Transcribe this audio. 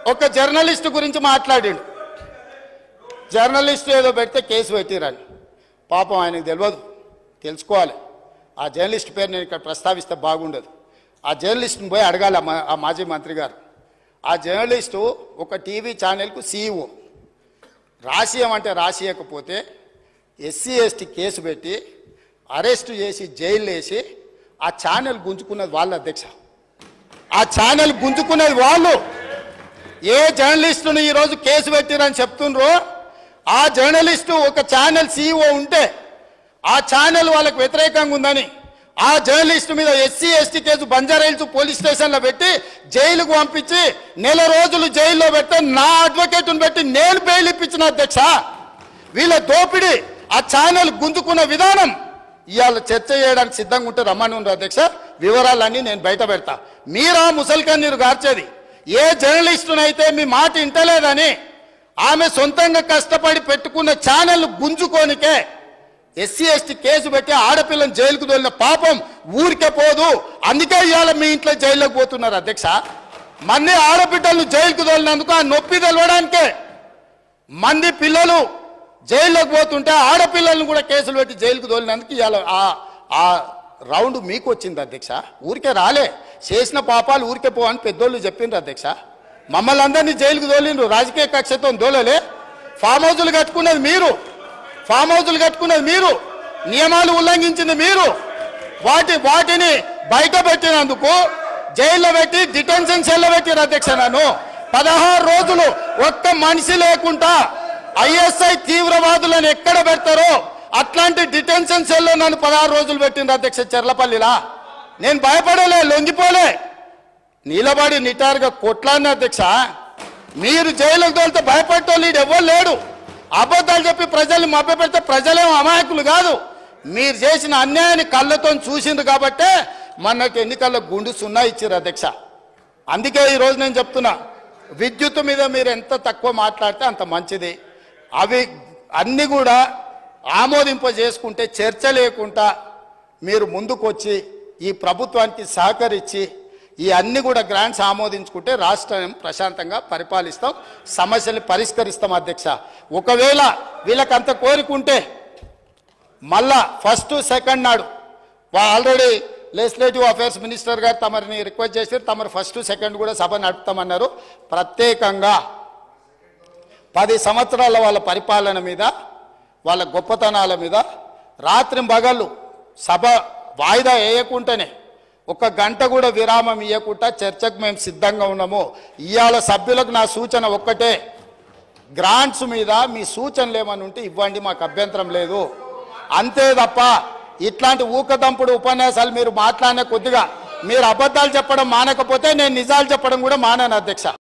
ఒక జర్నలిస్ట్ గురించి మాట్లాడాడు. జర్నలిస్ట్ ఏదో పెడితే కేసు పెట్టిరని. పాపం ఆయనకు తెలియదు, తెలుసుకోవాలి. ఆ జర్నలిస్ట్ పేరు నేను ఇక్కడ ప్రస్తావిస్తే బాగుండదు. ఆ జర్నలిస్ట్ని పోయి అడగాలి ఆ మాజీ మంత్రి గారు. ఆ జర్నలిస్టు ఒక టీవీ ఛానల్కు CEO. రాసియమంటే రాసియకపోతే SC ST కేసు పెట్టి అరెస్టు చేసి జైలు వేసి ఆ ఛానల్ గుంజుకున్నది వాళ్ళు అధ్యక్ష. ఆ ఛానల్ గుంజుకున్నది వాళ్ళు. ఏ జర్నలిస్టును ఈరోజు కేసు పెట్టిరని చెప్తుండ్రో ఆ జర్నలిస్టు ఒక ఛానల్ CEO ఉంటే ఆ ఛానల్ వాళ్ళకు వ్యతిరేకంగా ఉందని ఆ జర్నలిస్టు మీద SC ST case Banjara Hills police స్టేషన్లో పెట్టి జైలుకు పంపించి నెల రోజులు జైల్లో పెడితే నా అడ్వకేట్ను పెట్టి నేను బెయిల్ ఇప్పించిన అధ్యక్ష. వీళ్ళ దోపిడీ ఆ ఛానల్ గుంజుకున్న విధానం ఇవాళ చర్చ చేయడానికి సిద్ధంగా ఉంటే రమ్మని అధ్యక్ష. వివరాలన్నీ నేను బయట పెడతా. మీరా ముసల్కన్నీరు గార్చేది ఏ జర్నలిస్టునైతే మీ మాట ఇంటలేదని ఆమె సొంతంగా కష్టపడి పెట్టుకున్న ఛానల్ గుంజుకోనికే SC ST కేసు పెట్టి ఆడపిల్లని జైలుకు తోలిన పాపం ఊరికే పోదు. అందుకే ఇవాళ మీ ఇంట్లో జైల్లోకి పోతున్నారు అధ్యక్ష. మంది ఆడబిడ్డలను జైలుకు తోలినందుకు ఆ నొప్పి తెలవడానికే మంది పిల్లలు జైల్లోకి పోతుంటే ఆడపిల్లలను కూడా కేసులు పెట్టి జైలుకు తోలినందుకు ఇవాళ ఆ రౌండ్ మీకు వచ్చింది అధ్యక్ష. ఊరికే రాలే, చేసిన పాపాలు ఊరికే పోవని పెద్దోళ్ళు చెప్పిండ్రు అధ్యక్ష. మమ్మల్ని అందరినీ జైలుకు తోలిండ్రు, రాజకీయ కక్షతో తోలలే. ఫామ్ హౌజులు కట్టుకున్నది మీరు, ఫామ్ హౌజులు కట్టుకున్నది మీరు, నియమాలు ఉల్లంఘించింది మీరు. వాటిని బయట పెట్టినందుకు జైల్లో పెట్టి డిటెన్షన్ సెల్లో పెట్టారు అధ్యక్ష. నన్ను 16 రోజులు ఒక్క మనిషి లేకుండా ISI తీవ్రవాదులను ఎక్కడ పెడతారో అట్లాంటి డిటెన్షన్ సెల్లో నన్ను 16 రోజులు పెట్టిండ్రు అధ్యక్ష చెర్లపల్లిలా. నేను భయపడలే, లొంగిపోలే, నిలబడి నిటారుగా కొట్లాడిన అధ్యక్ష. మీరు జైలుకు తోలితే భయపడటోళ్ళు ఎవ్వరు లేడు. అబద్ధాలు చెప్పి ప్రజల్ని మభ్యపెడితే ప్రజలేమో అమాయకులు కాదు. మీరు చేసిన అన్యాయాన్ని కళ్ళతో చూసిండ్రు కాబట్టే మొన్నటి ఎన్నికల్లో గుండు 0 ఇచ్చారు అధ్యక్ష. అందుకే ఈరోజు నేను చెప్తున్నా, విద్యుత్ మీద మీరు ఎంత తక్కువ మాట్లాడితే అంత మంచిది. అవి అన్నీ కూడా ఆమోదింపజేసుకుంటే చర్చ లేకుండా మీరు ముందుకొచ్చి ఈ ప్రభుత్వానికి సహకరించి ఈ అన్ని కూడా గ్రాంట్స్ ఆమోదించుకుంటే రాష్ట్రం ప్రశాంతంగా పరిపాలిస్తాం, సమస్యల్ని పరిష్కరిస్తాం అధ్యక్ష. ఒకవేళ వీళ్ళకి అంత కోరికుంటే మళ్ళా 1st 2nd నాడు ఆల్రెడీ లెజిస్లేటివ్ అఫేర్స్ మినిస్టర్ గారు తమరిని రిక్వెస్ట్ చేశారు, తమరు 1st 2nd కూడా సభ నడుపుతామన్నారు. ప్రత్యేకంగా 10 సంవత్సరాల వాళ్ళ పరిపాలన మీద, వాళ్ళ గొప్పతనాల మీద రాత్రింబగళ్ళు సభ వాయిదా వేయకుండానే 1 గంట కూడా విరామం ఇవ్వకుండా చర్చకు మేము సిద్ధంగా ఉన్నాము. ఇవాళ సభ్యులకు నా సూచన ఒక్కటే, గ్రాంట్స్ మీద మీ సూచనలు ఏమని ఉంటే ఇవ్వండి, మాకు అభ్యంతరం లేదు. అంతే తప్ప ఇట్లాంటి ఊకదంపుడు ఉపన్యాసాలు మీరు మాట్లాడిన కొద్దిగా మీరు అబద్ధాలు చెప్పడం మానకపోతే నేను నిజాలు చెప్పడం కూడా మానాను అధ్యక్ష.